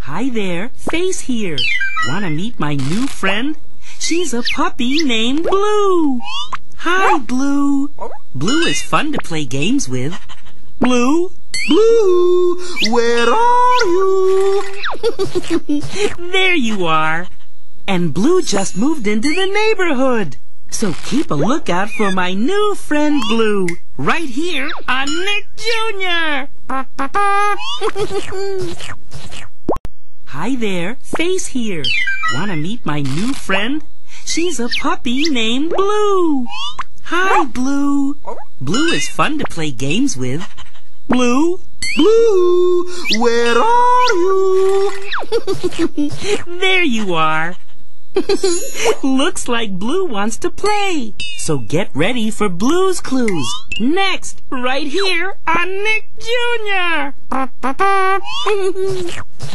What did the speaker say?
Hi there, Face here. Wanna meet my new friend? She's a puppy named Blue. Hi, Blue. Blue is fun to play games with. Blue? Blue, where are you? There you are. And Blue just moved into the neighborhood. So keep a lookout for my new friend Blue, right here on Nick Jr. Hi there, Face here. Wanna meet my new friend? She's a puppy named Blue. Hi, Blue. Blue is fun to play games with. Blue? Blue, where are you? There you are. Looks like Blue wants to play. So get ready for Blue's Clues. Next, right here on Nick Jr.